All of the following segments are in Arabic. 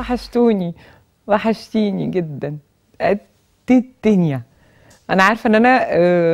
وحشتوني. وحشتيني جدا قد الدنيا. انا عارفه ان انا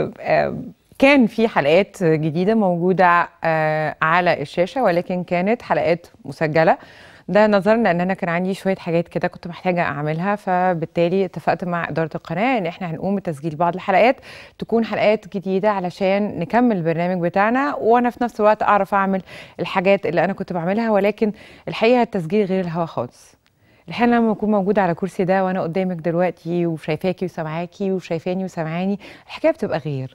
كان في حلقات جديده موجوده على الشاشه، ولكن كانت حلقات مسجله. ده نظرا لان انا كان عندي شويه حاجات كده كنت محتاجه اعملها، فبالتالي اتفقت مع اداره القناه ان احنا هنقوم بتسجيل بعض الحلقات تكون حلقات جديده علشان نكمل البرنامج بتاعنا، وانا في نفس الوقت اعرف اعمل الحاجات اللي انا كنت بعملها. ولكن الحقيقه التسجيل غير الهوا خالص. الحقيقه لما اكون موجوده على كرسي ده وانا قدامك دلوقتي وشايفاكي وسامعاكي وشايفاني وسامعاني، الحكايه بتبقى غير.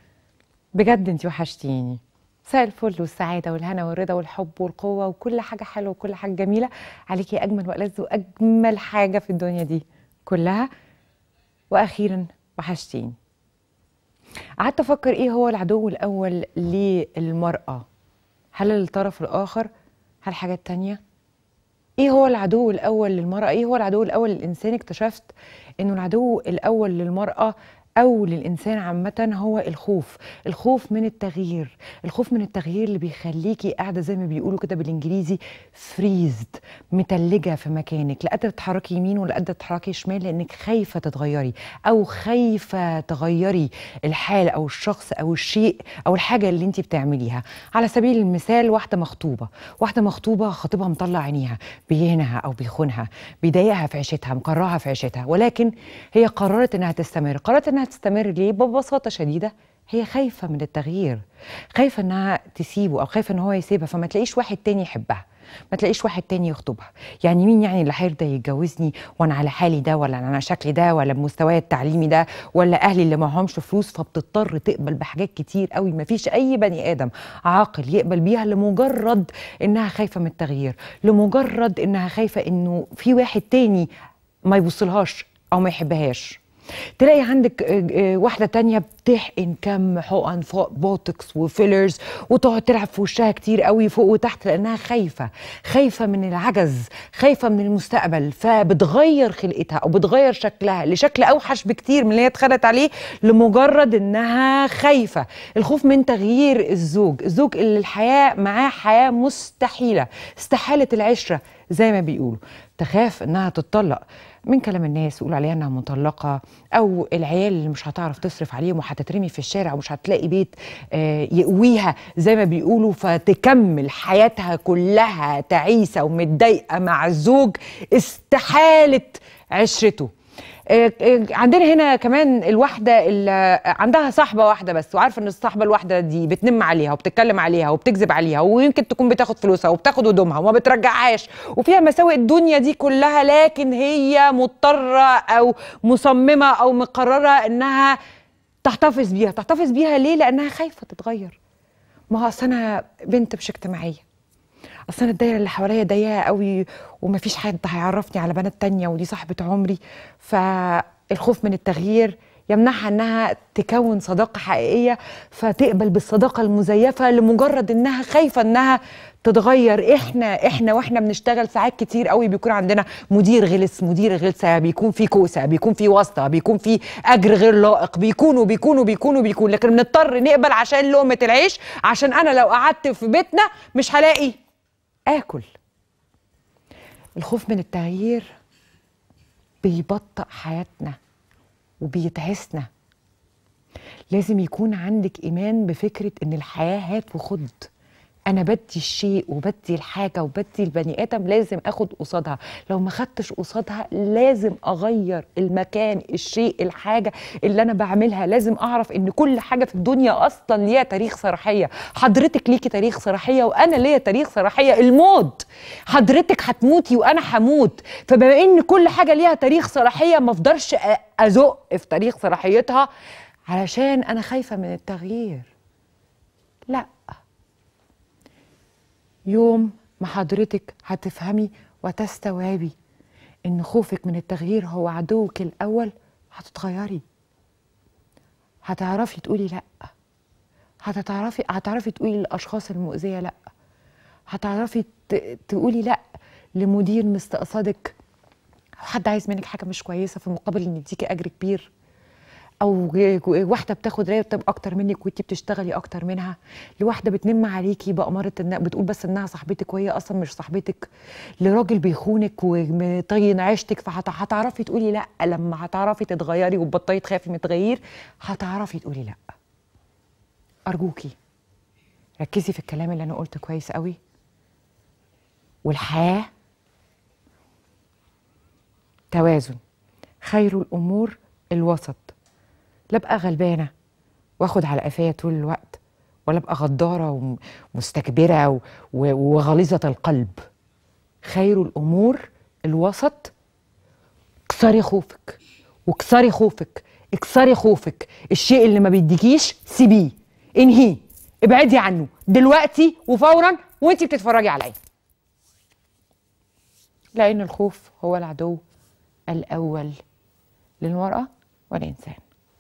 بجد انتي وحشتيني. مساء الفل والسعاده والهنا والرضا والحب والقوه وكل حاجه حلوه وكل حاجه جميله عليكي، اجمل والذ واجمل حاجه في الدنيا دي كلها. واخيرا وحشتيني. قعدت افكر ايه هو العدو الاول للمراه؟ هل الطرف الاخر؟ هل حاجات تانية؟ ايه هو العدو الاول للمراه؟ ايه هو العدو الاول للانسان؟ اكتشفت انه العدو الاول للمراه او للانسان عامه هو الخوف. الخوف من التغيير، الخوف من التغيير اللي بيخليكي قاعده زي ما بيقولوا كده بالانجليزي فريزد، متلجه في مكانك، لا قادره تتحركي يمين ولا قادره تتحركي شمال، لانك خايفه تتغيري او خايفه تغيري الحال او الشخص او الشيء او الحاجه اللي انت بتعمليها. على سبيل المثال واحده مخطوبه خطيبها مطلع عينيها، بيهينها او بيخونها، بيضايقها في عيشتها، مكرهها في عيشتها، ولكن هي قررت انها تستمر. قررت انها تستمر ليه؟ ببساطه شديده هي خايفه من التغيير، خايفه انها تسيبه او خايفه ان هو يسيبها، فما تلاقيش واحد تاني يحبها، ما تلاقيش واحد تاني يخطبها. يعني مين يعني اللي هيرضى يتجوزني وانا على حالي ده، ولا انا شكلي ده، ولا بمستواي التعليمي ده، ولا اهلي اللي معهمش فلوس؟ فبتضطر تقبل بحاجات كتير قوي ما فيش اي بني ادم عاقل يقبل بيها، لمجرد انها خايفه من التغيير، لمجرد انها خايفه انه في واحد تاني ما يبصلهاش او ما يحبهاش. تلاقي عندك واحدة تانية بتحقن كم حقن بوتوكس وفيلرز وتقعد تلعب في وشها كتير قوي فوق وتحت، لأنها خايفة من العجز، خايفة من المستقبل، فبتغير خلقتها أو بتغير شكلها لشكل أوحش بكتير من اللي هي اتخلقت عليه لمجرد إنها خايفة. الخوف من تغيير الزوج اللي الحياة معاه حياة مستحيلة، استحالة العشرة زي ما بيقولوا، تخاف إنها تتطلق من كلام الناس يقولوا عليها انها مطلقه، او العيال اللي مش هتعرف تصرف عليهم وهتترمي في الشارع ومش هتلاقي بيت يقويها زي ما بيقولوا، فتكمل حياتها كلها تعيسه ومتضايقه مع الزوج استحاله عشرته. عندنا هنا كمان الواحدة اللي عندها صاحبة واحدة بس، وعارفة ان الصاحبة الواحدة دي بتنم عليها وبتتكلم عليها وبتكذب عليها، ويمكن تكون بتاخد فلوسها وبتاخد هدومها وما بترجعهاش، وفيها مساوئ الدنيا دي كلها، لكن هي مضطرة او مصممة او مقررة انها تحتفظ بيها. ليه؟ لانها خايفة تتغير. ما هو اصل انا بنت مش اجتماعية، اصل انا الدايره اللي حواليا ضيقه قوي ومفيش حد هيعرفني على بنات تانية ودي صاحبه عمري. فالخوف من التغيير يمنعها انها تكون صداقه حقيقيه، فتقبل بالصداقه المزيفه لمجرد انها خايفه انها تتغير. احنا واحنا بنشتغل ساعات كتير قوي بيكون عندنا مدير غلس، مدير غلسه، بيكون في كوسه، بيكون في واسطه، بيكون في اجر غير لائق، بيكون، لكن بنضطر نقبل عشان لقمه العيش، عشان انا لو قعدت في بيتنا مش هلاقي آكل. الخوف من التغيير بيبطئ حياتنا وبيتعسنا. لازم يكون عندك إيمان بفكرة إن الحياة هات وخد. أنا بدي الشيء وبدي الحاجة وبدي البني آدم، لازم أخد قصادها. لو ما خدتش قصادها لازم أغير المكان، الشيء، الحاجة اللي أنا بعملها. لازم أعرف إن كل حاجة في الدنيا أصلا ليها تاريخ صلاحية. حضرتك ليكي تاريخ صلاحية وأنا ليا تاريخ صلاحية، الموت. حضرتك هتموتي وأنا هموت، فبما إن كل حاجة ليها تاريخ صلاحية ما أفضلش أزق في تاريخ صلاحيتها علشان أنا خايفة من التغيير. لأ، يوم ما حضرتك هتفهمي وتستوعبي ان خوفك من التغيير هو عدوك الاول، هتتغيري. هتعرفي تقولي لا، هتعرفي تقولي للاشخاص المؤذيه لا، هتعرفي تقولي لا لمدير مستقصدك او حد عايز منك حاجه مش كويسه في مقابل ان يديكي اجر كبير، او واحده بتاخد راتب اكتر منك وانت بتشتغلي اكتر منها، لواحده بتنم عليكي بأمارة بتقول بس انها صاحبتك وهي اصلا مش صاحبتك، لراجل بيخونك ومطين عيشتك، فهتعرفي تقولي لا. لما هتعرفي تتغيري وتبطلي تخافي من التغيير هتعرفي تقولي لا. ارجوكي ركزي في الكلام اللي انا قلته كويس قوي. والحياه توازن، خير الامور الوسط. لا ابقى غلبانه واخد على قفايا طول الوقت، ولا ابقى غداره ومستكبره وغليظه القلب. خير الامور الوسط. اكسري خوفك واكسري خوفك، اكسري خوفك. الشيء اللي ما بيديكيش سيبيه، انهيه، ابعدي عنه دلوقتي وفورا وانتي بتتفرجي عليا، لان الخوف هو العدو الاول للمرأة والإنسان.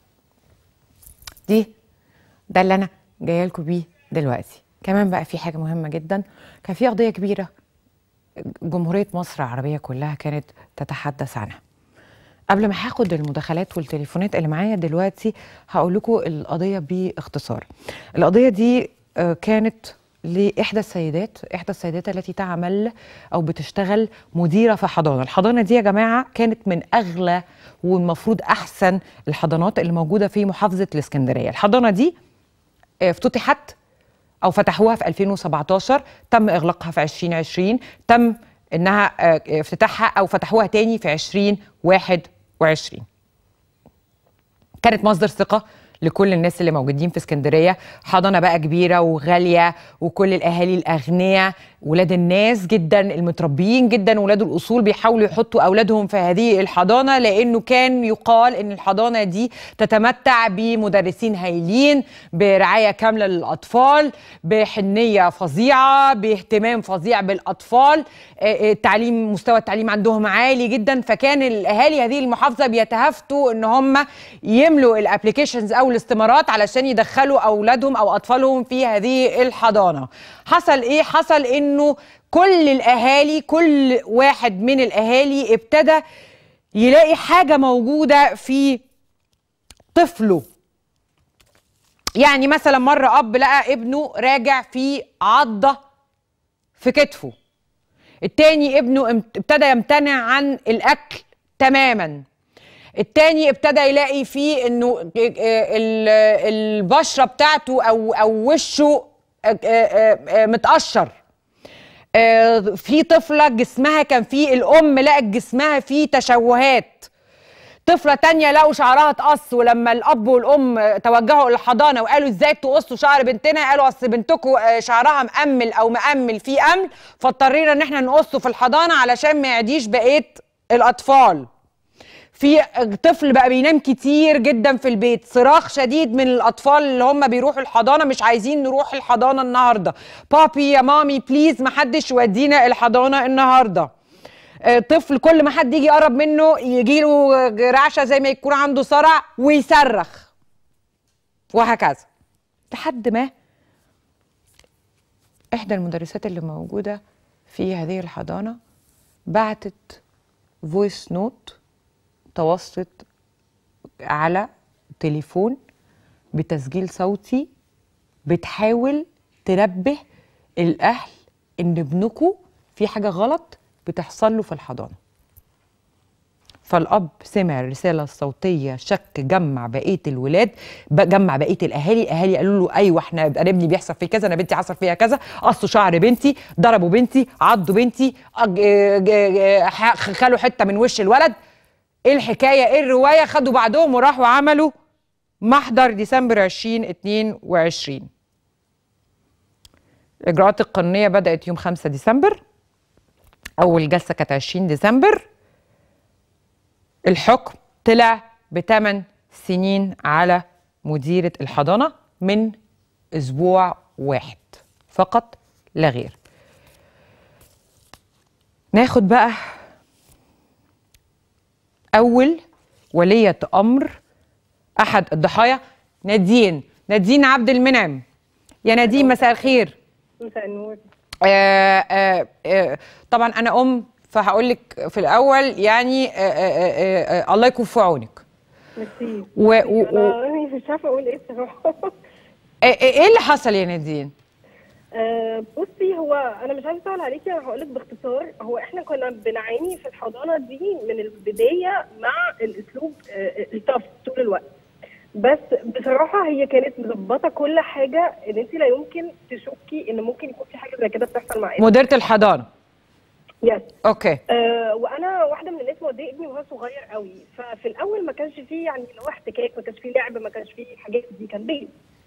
ده اللي أنا جاية لكم بيه دلوقتي. كمان بقى في حاجة مهمة جدا، كان في قضية كبيرة جمهورية مصر العربية كلها كانت تتحدث عنها. قبل ما هاخد المداخلات والتليفونات اللي معايا دلوقتي هقول لكم القضية باختصار. القضية دي كانت لإحدى السيدات التي تعمل أو بتشتغل مديرة في حضانة. الحضانة دي يا جماعة كانت من أغلى والمفروض أحسن الحضانات اللي موجودة في محافظة الإسكندرية. الحضانة دي افتتحت أو فتحوها في 2017، تم إغلاقها في 2020، تم إنها افتتاحها أو فتحوها تاني في 2021. كانت مصدر ثقة لكل الناس اللي موجودين في اسكندريه. حضانه بقى كبيره وغاليه، وكل الاهالي الاغنياء ولاد الناس جدا المتربيين جدا ولاد الاصول بيحاولوا يحطوا اولادهم في هذه الحضانه، لانه كان يقال ان الحضانه دي تتمتع بمدرسين هايلين، برعايه كامله للاطفال، بحنيه فظيعه، باهتمام فظيع بالاطفال، مستوى التعليم عندهم عالي جدا. فكان الاهالي هذه المحافظه بيتهافتوا ان هم يملوا الابلكيشنز او الاستمارات علشان يدخلوا اولادهم او اطفالهم في هذه الحضانه. حصل ايه؟ حصل انه كل واحد من الاهالي ابتدى يلاقي حاجه موجوده في طفله. يعني مثلا مره اب لقى ابنه راجع في عضه في كتفه، التاني ابنه ابتدى يمتنع عن الاكل تماما، التاني ابتدى يلاقي فيه انه البشره بتاعته او وشه متقشر. في طفله جسمها كان فيه، الام لقت جسمها فيه تشوهات. طفله تانيه لقوا شعرها اتقص، ولما الاب والام توجهوا للحضانه وقالوا ازاي تقصوا شعر بنتنا، قالوا اصل بنتكم شعرها مأمل فيه امل، فاضطرينا ان احنا نقصه في الحضانه علشان ما يعديش بقيه الاطفال. في طفل بقى بينام كتير جدا في البيت، صراخ شديد من الاطفال اللي هم بيروحوا الحضانه، مش عايزين نروح الحضانه النهارده، بابي يا مامي بليز محدش يودينا الحضانه النهارده. طفل كل ما حد يجي يقرب منه يجيله رعشه زي ما يكون عنده صرع ويصرخ، وهكذا. لحد ما احدى المدرسات اللي موجوده في هذه الحضانه بعتت فويس نوت، تواصلت على تليفون بتسجيل صوتي بتحاول تنبه الأهل إن ابنكم في حاجة غلط بتحصل له في الحضانة. فالأب سمع الرسالة الصوتية، شك، جمع بقية الولاد، جمع بقية الأهالي قالوا له أيوه احنا أنا ابني بيحصل فيه كذا، أنا بنتي حصل فيها كذا، قصوا شعر بنتي، ضربوا بنتي، عضوا بنتي، خلوا حتة من وش الولد. ايه الحكايه؟ ايه الروايه؟ خدوا بعضهم وراحوا عملوا محضر ديسمبر 2022. الاجراءات القانونيه بدات يوم 5 ديسمبر، اول جلسه كانت 20 ديسمبر. الحكم طلع ب8 سنين على مديره الحضانه من اسبوع واحد فقط لا غير. ناخد بقى أول ولية أمر أحد الضحايا، نادين عبد المنعم. يا نادين مساء الخير. مساء النور. طبعا أنا فهقول لك في الأول يعني الله يكون في عونك. ميرسي. و... انا مش عارفه اقول ايه الصراحه. ايه اللي حصل يا نادين؟ بصي، هو انا مش عايزه اسال عليكي، انا هقول لك باختصار. هو احنا كنا بنعاني في الحضانه دي من البدايه مع الاسلوب الطف طول الوقت. بس بصراحه هي كانت مظبطه كل حاجه، ان انت لا يمكن تشكي ان ممكن يكون في حاجه زي كده بتحصل مع ابنك. مديرة الحضانة. يس. اوكي. وانا واحده من الناس موديه ابني وهو صغير قوي، ففي الاول ما كانش فيه يعني اللي هو احتكاك، ما كانش فيه لعب، ما كانش فيه حاجات دي، كان بيت.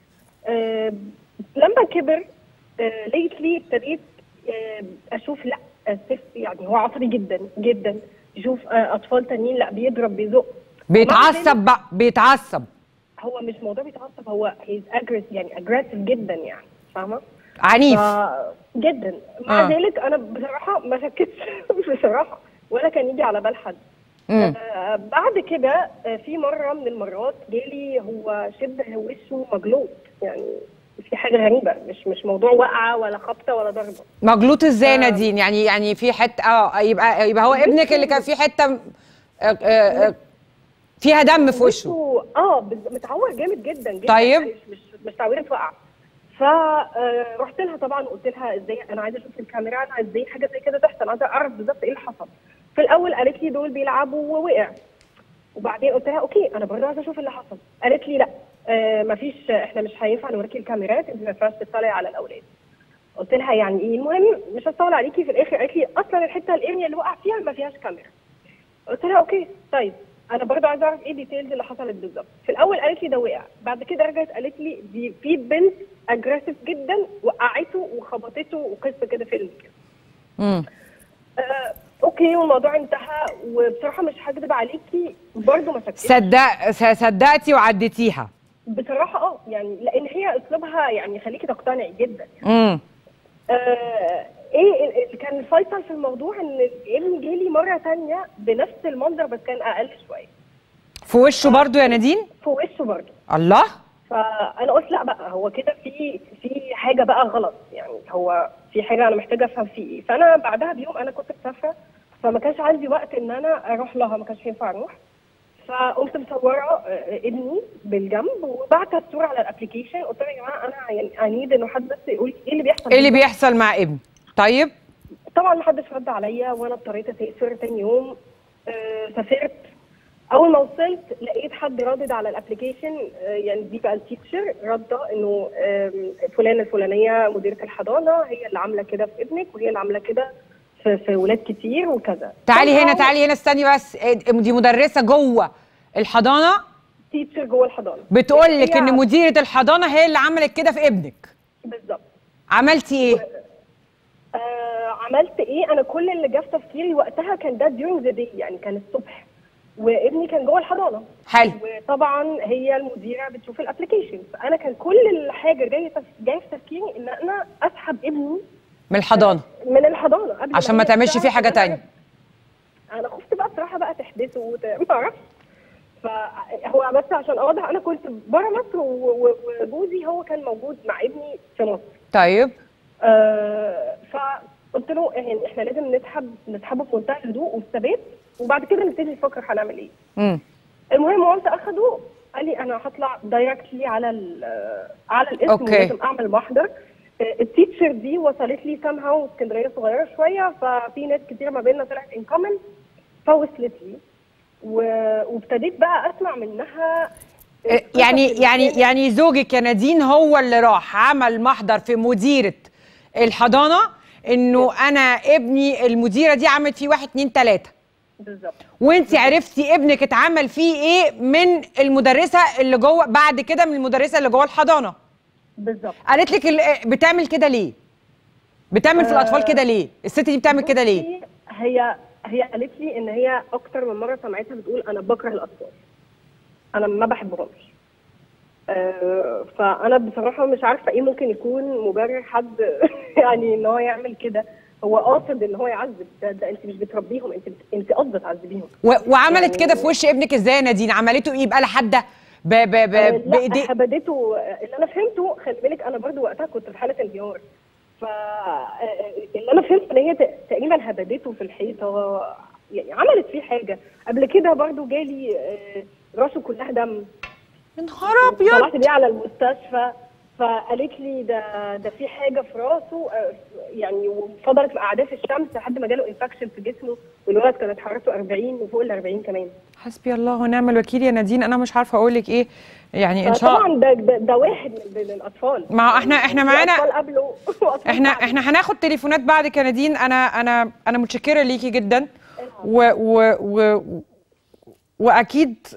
لما كبر ليتلي ابتديت اشوف لا يعني هو عصبي جدا جدا. يشوف اطفال تانيين لا بيضرب بيزق، بيتعصب بقى، بيتعصب. هو مش موضوع بيتعصب، هو هيز يعني اجريسيف جدا، يعني فاهمه، عنيف جدا. مع ذلك انا بصراحه ما شكتش بصراحه، ولا كان يجي على بال حد. بعد كده في مره من المرات جالي هو شبه وشه مجلوط، يعني في حاجه غريبه، مش موضوع وقعه ولا خبطه ولا ضربه. مجلوط ازاي يا نادين؟ يعني في حته يبقى هو ابنك اللي كان في حته فيها دم في وشه. متعور جامد جدا جدا. طيب. مش تعويره وقع. فرحت لها طبعا وقلت لها ازاي، انا عايزه اشوف الكاميرا، انا ازاي حاجه زي كده تحصل، عايزه اعرف بالظبط ايه اللي حصل. في الاول قالت لي دول بيلعبوا ووقع، وبعدين قلت لها اوكي انا برضه عايزه اشوف اللي حصل. قالت لي لا مفيش، احنا مش هينفع نوريكي الكاميرات، انت ما ينفعش تطلعي على الاولاد. قلت لها يعني ايه؟ المهم مش هطول عليكي. في الاخر قالت لي اصلا الحته الاريا اللي وقع فيها ما فيهاش كاميرا. قلت لها اوكي طيب، انا برضه عايزه اعرف ايه الديتيلز اللي حصلت بالظبط. في الاول قالت لي ده وقع، بعد كده رجعت قالت لي دي في بنت اجريسيف جدا وقعته وخبطته وقصه كده فيلم كده. اوكي، والموضوع انتهى. وبصراحه مش هكذب عليكي برضه ما سكتش. صدقتي وعديتيها بصراحه يعني لان هي اسلوبها يعني يخليكي تقتنعي جدا يعني. ايه كان الفيصل في الموضوع ان ابني جالي مره ثانيه بنفس المنظر بس كان اقل شويه. في وشه برضو يا نادين؟ في وشه برضو. الله. فانا قلت لا بقى، هو كده في حاجه بقى غلط، يعني هو في حاجه انا محتاجه افهم فيه ايه. فانا بعدها بيوم انا كنت مسافره، فما كانش عندي وقت ان انا اروح لها، ما كانش ينفع اروح. فقمت مصوره ابني بالجنب وبعت الصوره على الابلكيشن. قلت له يا جماعه انا يعني انيد انه حد بس يقول ايه اللي بيحصل، ايه اللي بيحصل مع ابني. طيب طبعا ما حدش رد عليا، وانا اضطريت اسافر تاني يوم. سافرت، اول ما وصلت لقيت حد رادد على الابلكيشن، يعني دي بقى التيتشر رده انه فلانه الفلانيه مديره الحضانه هي اللي عامله كده في ابنك، وهي اللي عامله كده في ولاد كتير وكذا. تعالي هنا استني بس، دي مدرسه جوه الحضانه، تيتشر جوه الحضانه بتقول لك ان مديره الحضانه هي اللي عملت كده في ابنك. بالظبط. عملتي ايه؟ عملت ايه؟ انا كل اللي جه في تفكيري وقتها كان ده during the day، يعني كان الصبح، وابني كان جوه الحضانه. حلو. وطبعا هي المديره بتشوف الابلكيشن، فانا كان كل الحاجه جايه في تفكيري ان انا اسحب ابني من الحضانه قبل عشان ما تعملش فيه حاجه ثانيه. انا خفت بقى بصراحه بقى تحدثه ما اعرفش. فهو بس عشان اوضح، انا كنت بره مصر وجوزي هو كان موجود مع ابني في مصر. طيب. فقلت له يعني احنا لازم نسحبه في منتهى الهدوء والثبات، وبعد كده نبتدي نفكر هنعمل ايه. المهم قمت اخده، قال لي انا هطلع دايركتلي على الاسم ولازم اعمل محضر. التيتشر دي وصلت لي سامها، اسكندريه صغيره شويه، ففي ناس كتير ما بيننا طلعت ان كومن، فوصلت لي وابتديت بقى اسمع منها. يعني زوجك يا نادين هو اللي راح عمل محضر في مديره الحضانه انه انا ابني المديره دي عملت فيه 1 2 3. بالظبط. وانت عرفتي ابنك اتعمل فيه ايه من المدرسه اللي جوه، بعد كده من المدرسه اللي جوه الحضانه. بالظبط. قالت لك بتعمل كده ليه؟ بتعمل في الاطفال كده ليه؟ الست دي بتعمل كده ليه؟ هي قالت لي ان هي اكتر من مره سمعتها بتقول انا بكره الاطفال، انا ما بحبهمش. فانا بصراحه مش عارفه ايه ممكن يكون مبرر حد يعني ان هو يعمل كده. هو قاصد ان هو يعذب، ده انت مش بتربيهم، انت قاصده تعذبيهم. وعملت يعني كده في وش ابنك ازاي يا نادين؟ عملته ايه بقى لحد لا حبدته. اللي انا فهمته، خلي بالك انا برضو وقتها كنت في حاله انهيار، فاللي انا فهمت ان هي تقريبا هبدته في الحيطه، يعني عملت فيه حاجه. قبل كده برضو جالي راسه كلها دم. يا نهار ابيض. طلعت بيه على المستشفى، فقالت لي ده في حاجه في راسه يعني، وفضلت قاعده في الشمس لحد ما جاله انفكشن في جسمه، والولد كانت حرارته 40 وفوق ال 40 كمان. حسبي الله ونعم الوكيل يا نادين، انا مش عارفه اقول لك ايه يعني. ان شاء الله طبعا ده واحد من الاطفال. ما هو احنا معانا اطفال قبله احنا هناخد تليفونات بعدك يا نادين. انا متشكره ليكي جدا واكيد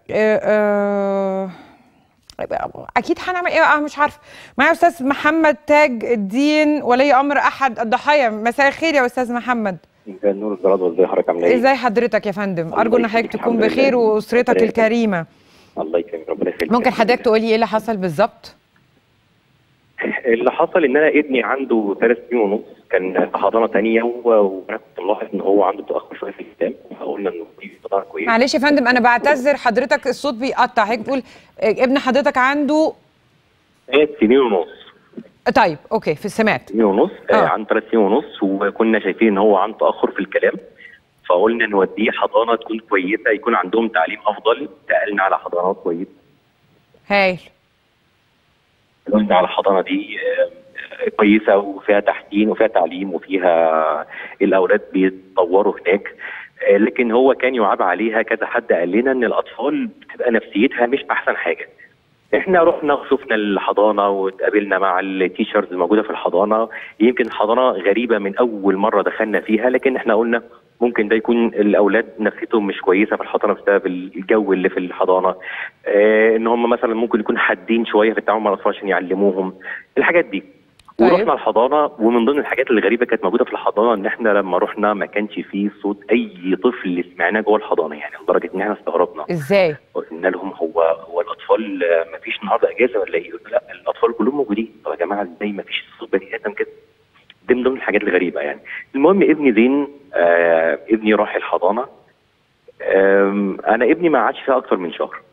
اكيد هنعمل ايه. مش عارفه. معايا استاذ محمد تاج الدين ولي امر احد الضحايا. مساء الخير يا استاذ محمد. مساء النور الزراد، وازي حضرتك عامله ايه؟ ازي حضرتك يا فندم؟ ارجو ان حضرتك تكون بخير واسرتك الكريمه. الله يكرمك، ربنا يخليك. ممكن حضرتك تقولي ايه اللي حصل بالظبط؟ اللي حصل ان انا ابني عنده 3 سنين ونص، كان في حضانه ثانيه، وانا كنت ملاحظ ان هو عنده تاخر شويه في الكلام، فقلنا انه دي قطاع كويس. معلش يا فندم انا بعتذر حضرتك، الصوت بيقطع. حضرتك بتقول ابن حضرتك عنده 3 سنين ونص. طيب اوكي، في سمعت. 3 سنين ونص. عنده 3 سنين ونص، وكنا شايفين ان هو عنده تاخر في الكلام، فقلنا نوديه حضانه تكون كويسه، يكون عندهم تعليم افضل. سالنا على حضانات كويسه. هايل. قلنا على الحضانه دي كويسه وفيها تحسين وفيها تعليم وفيها الاولاد بيتطوروا هناك، لكن هو كان يعاب عليها. كذا حد قال لنا ان الاطفال بتبقى نفسيتها مش احسن حاجه. احنا رحنا وشفنا الحضانه واتقابلنا مع التيشرز الموجوده في الحضانه. يمكن الحضانه غريبه من اول مره دخلنا فيها، لكن احنا قلنا ممكن ده يكون الاولاد نفسيتهم مش كويسه في الحضانه بسبب الجو اللي في الحضانه، ان هم مثلا ممكن يكون حادين شويه في التعامل مع الاطفال عشان يعلموهم الحاجات دي. طيب. ورحنا الحضانه، ومن ضمن الحاجات الغريبه كانت موجوده في الحضانه ان احنا لما رحنا ما كانش فيه صوت اي طفل سمعناه جوه الحضانه، يعني لدرجه ان احنا استغربنا. ازاي؟ قلنا لهم هو الاطفال ما فيش النهارده اجازه ولا ايه؟ يقولوا لا الاطفال كلهم موجودين. طب يا جماعه ازاي ما فيش صوت بني ادم كده؟ دي من ضمن الحاجات الغريبه يعني. المهم ابني زين، ابني راح الحضانه. انا ابني ما قعدش فيها اكتر من شهر.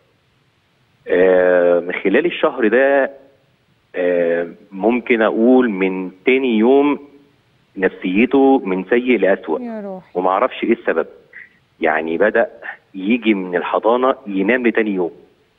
من خلال الشهر ده ممكن اقول من تاني يوم نفسيته من سيء لأسوأ، وما اعرفش ايه السبب. يعني بدأ يجي من الحضانه ينام لتاني يوم.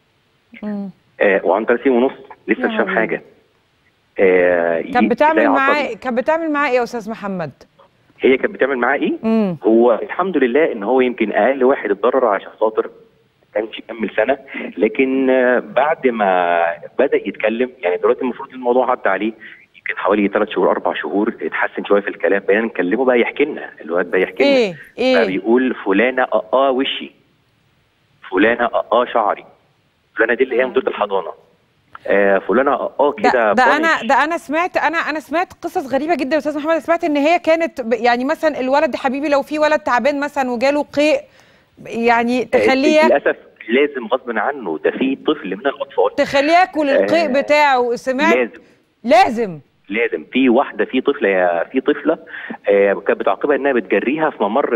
وعنده 3 سنين ونص لسه مش فاهم حاجه. كانت بتعمل معاه ايه يا استاذ محمد؟ هي كانت بتعمل معاه ايه؟ هو الحمد لله ان هو يمكن اقل واحد اتضرر عشان خاطر كانش يكمل سنه، لكن بعد ما بدا يتكلم، يعني دلوقتي المفروض الموضوع عدى عليه يمكن حوالي 3 شهور 4 شهور، اتحسن شويه في الكلام. بقينا نكلمه بقى يحكي لنا، الواد بقى يحكي لنا. ايه فبيقول فلانه وشي، فلانه شعري، فلانه دي اللي هي مديره الحضانه، فلانه كده. انا سمعت قصص غريبه جدا يا استاذ محمد. سمعت ان هي كانت يعني مثلا الولد يا حبيبي لو في ولد تعبان مثلا وجاله قيء يعني تخليه للاسف لازم غصب عنه، ده في طفل من الاطفال تخليه ياكل القيء بتاعه. سمعت لازم في واحده، في طفله كانت بتعاقبها انها بتجريها في ممر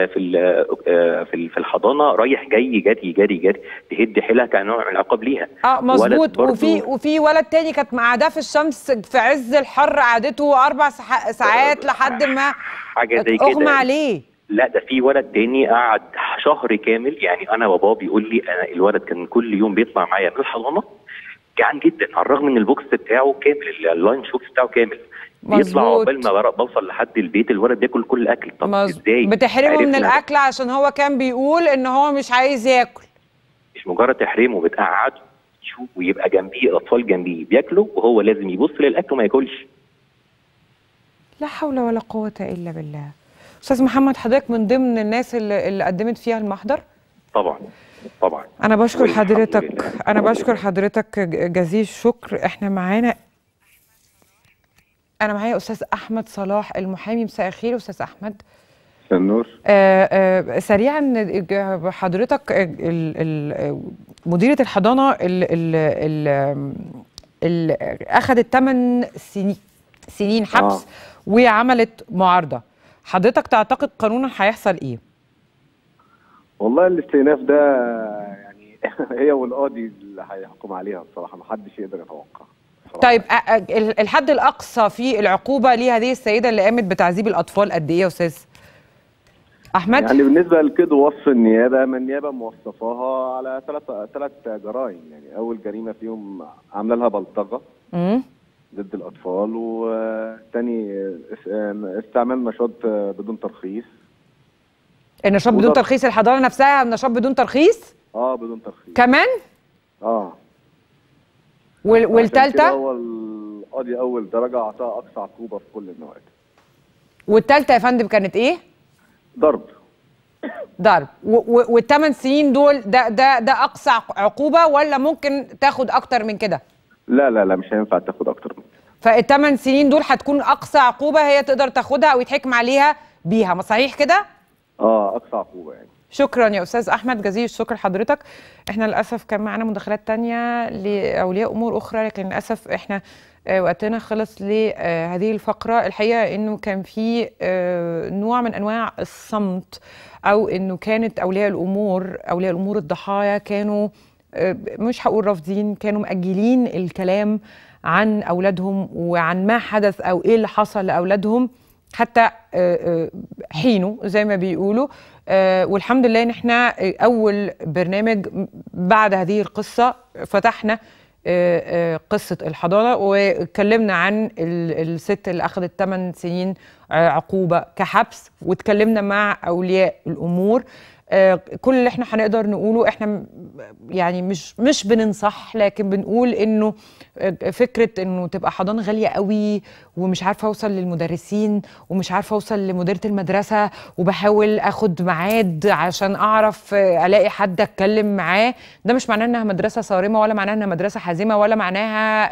في الحضانه، رايح جاي جري تهد حيلها كنوع من العقاب ليها. مظبوط. وفي ولد تاني كانت قاعده في الشمس في عز الحر، قعدته 4 ساعات لحد ما حاجه زي كده اغمى عليه. لا ده في ولد تاني قعد شهر كامل. يعني انا باباه بيقول لي انا الولد كان كل يوم بيطلع معايا من الحضانه جعان جدا، على الرغم ان البوكس بتاعه كامل، اللاين شوكس بتاعه كامل. يطلع عقبال ما بوصل لحد البيت الولد بياكل كل الاكل. طب ازاي بتحرمه من الاكل عشان هو كان بيقول ان هو مش عايز ياكل؟ مش مجرد تحريمه، بتقعده يشوف ويبقى جنبيه الاطفال جنبيه بياكلوا وهو لازم يبص للاكل وما ياكلش. لا حول ولا قوه الا بالله. استاذ محمد حضرتك من ضمن الناس اللي قدمت فيها المحضر؟ طبعا. انا بشكر حضرتك جزيل الشكر. انا معايا استاذ احمد صلاح المحامي. مساء الخير استاذ احمد. مساء النور. سريعا حضرتك مديرة الحضانة اللي اخذت 8 سنين حبس وعملت معارضة، حضرتك تعتقد قانونا هيحصل ايه؟ والله الاستئناف ده يعني هي والقاضي اللي هيحكم عليها بصراحه، ما حدش يقدر يتوقع. طيب الحد الاقصى في العقوبه لهذه السيده اللي قامت بتعذيب الاطفال قد ايه يا استاذ؟ احمد يعني بالنسبه لكده وصف النيابه، ما النيابه موصفاها على ثلاث جرائم. يعني اول جريمه فيهم عامله لها بلطجه ضد الاطفال، والثاني استعمال نشاط بدون ترخيص. النشاط بدون ترخيص، الحضانه نفسها نشاط بدون ترخيص؟ بدون ترخيص كمان. والثالثه؟ هو القاضي اول درجه اعطاها اقصى عقوبه في كل النوعات. والثالثه يا فندم كانت ايه؟ ضرب. والثمان سنين دول ده اقصى عقوبه ولا ممكن تاخد اكتر من كده؟ لا لا لا، مش هينفع تاخد اكتر من كده. فالثمان سنين دول هتكون اقصى عقوبه هي تقدر تاخدها او يتحكم عليها بيها، ما صحيح كده؟ اقصى عقوبه يعني. شكرا يا استاذ احمد، جزيل الشكر لحضرتك. احنا للاسف كان معانا مداخلات تانية لاولياء امور اخرى، لكن للاسف احنا وقتنا خلص لهذه الفقره. الحقيقه انه كان في نوع من انواع الصمت، او انه كانت اولياء الامور الضحايا كانوا مش هقول رافضين، كانوا مأجلين الكلام عن اولادهم وعن ما حدث او ايه اللي حصل لاولادهم حتى حينه زي ما بيقولوا. والحمد لله ان احنا اول برنامج بعد هذه القصه فتحنا قصه الحضانه، واتكلمنا عن الست اللي اخذت 8 سنين عقوبه كحبس، واتكلمنا مع اولياء الامور. كل اللي احنا هنقدر نقوله، احنا يعني مش بننصح، لكن بنقول انه فكره انه تبقى حضانه غاليه قوي ومش عارفه اوصل للمدرسين ومش عارفه اوصل لمديره المدرسه وبحاول اخد ميعاد عشان اعرف الاقي حد اتكلم معاه، ده مش معناه انها مدرسه صارمه ولا معناها انها مدرسه حازمه ولا معناها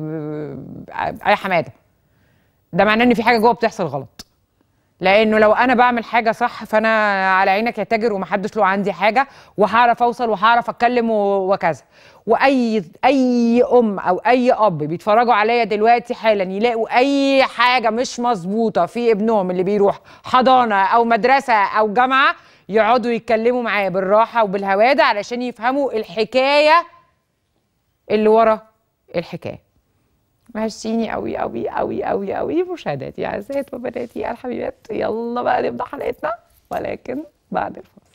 اي حماده. ده معناه ان في حاجه جوه بتحصل غلط. لانه لو انا بعمل حاجه صح فانا على عينك يا تاجر ومحدش له عندي حاجه، وهعرف اوصل وهعرف اتكلم وكذا. واي ام او اي اب بيتفرجوا عليا دلوقتي حالا يلاقوا اي حاجه مش مظبوطه في ابنهم اللي بيروح حضانه او مدرسه او جامعه، يقعدوا يتكلموا معاه بالراحه وبالهواده علشان يفهموا الحكايه اللي ورا الحكايه. وحشتيني قوي قوي قوي قوي قوي مشاهداتي اعزائي وبناتي الحبيبات. يلا بقى نبدا حلقتنا، ولكن بعد الفاصل.